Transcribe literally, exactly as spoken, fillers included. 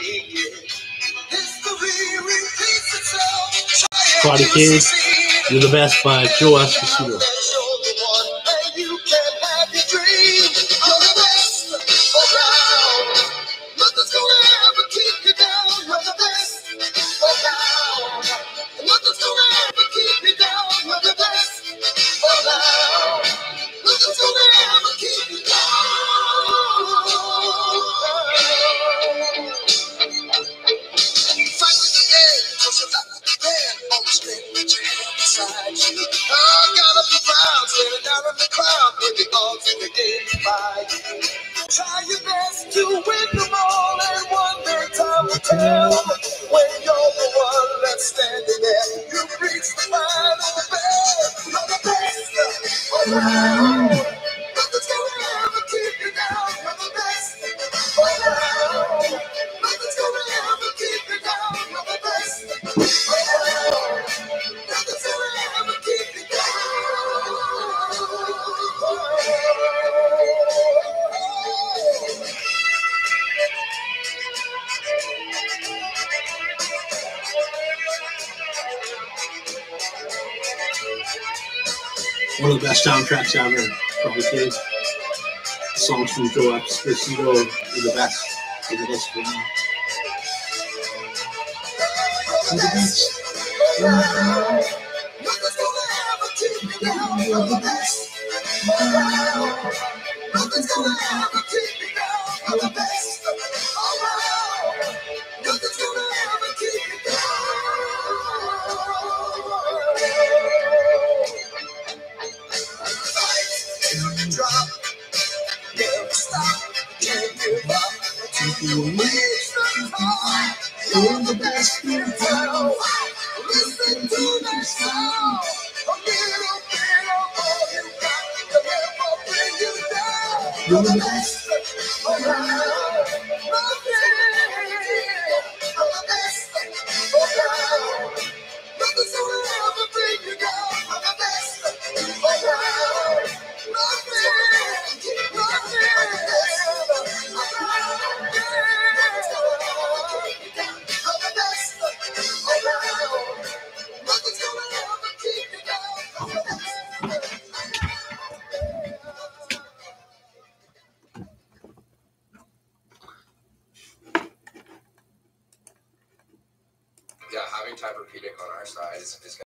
Karate Kid, You're the Best by Joe Esposito. Try your best to win them all, and one day time will tell. When you're the one that's standing there, you reach the final best. You're the best around. Nothing's gonna ever keep you down. You're the best around. Nothing's gonna ever keep you down. You're the best around. Nothing's gonna ever keep you down. One of the best soundtracks ever, Karate Kid. Songs from Joe Esposito are the best. They're the best for me. They're the best. Nothing's gonna ever keep you down. You're the best around. Nothing's gonna ever keep you down. You're the best around. Nothing's gonna ever keep you down. Fight till you drop. Never stop. Can't give up until you reach the top. You're the best in town. Listen to that sound. A little bit of all you got to never bring you down. You're the best around. Nothing. You're the best around. Nothing's gonna ever bring you down. You're the best around. Nothing. Nothing. Yeah, having Tempur-Pedic on our side is, is